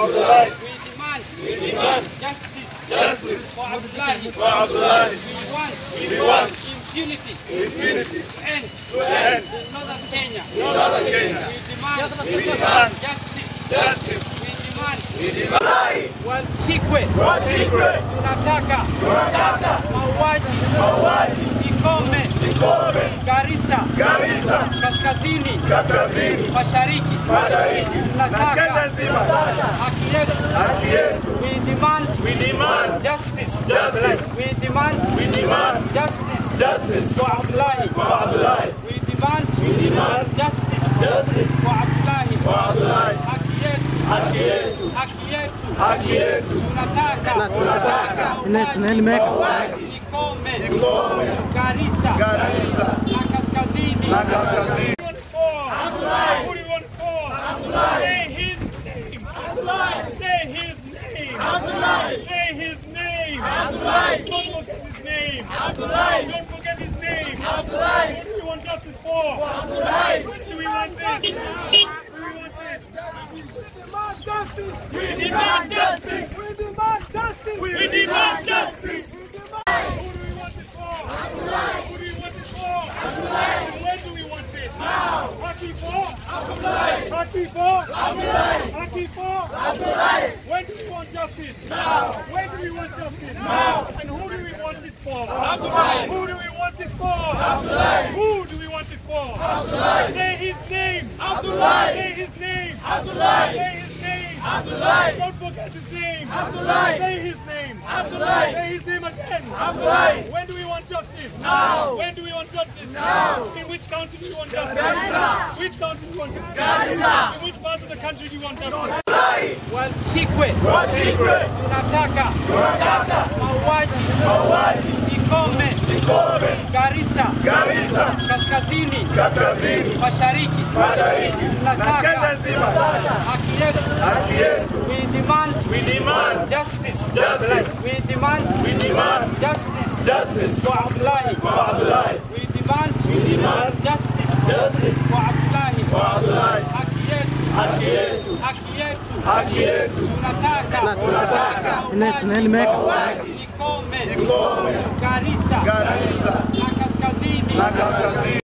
We demand justice for Abdullahi. We want impunity to end in northern Kenya. We demand justice. We demand Wachikwe. Tunataka mauaji ikome. Garissa kaskazini mashariki. Tunataka haki yetu. We demand justice. We demand justice for Abdullahi. We demand justice for Abdullahi. Haki yetu. Tunataka mauaji ikome. Garissa kaskazini. Who do you want for? Say his name. Say his name. Say his name. Don't forget his name. Don't forget his name. What do you want justice for? What do we want this? We demand justice. We demand justice. We demand justice. Who do we want it for? Who do you want it for? When do we want it? Now. Haki for? When do we want justice? Now. When do we want justice? Now. And who do we want it for? Who do we want it for? Who do we want it for? Say his name. Say his name. Say his name. Don't forget his name. Say his name. Say his name again. When do we want justice? Now. When do we want justice? Now. In which county do you want justice? Garissa. Which county do you want justice? Garissa. In which part of the country do you want justice? Wachikwe. Tunataka mauaji ikome. Garissa kaskazini mashariki. Tunataka haki yetu. We demand justice. We demand justice for Abdullahi. We demand justice for Abdullahi. Haki yetu. Tunataka mauaji ikome. Garissa kaskazini.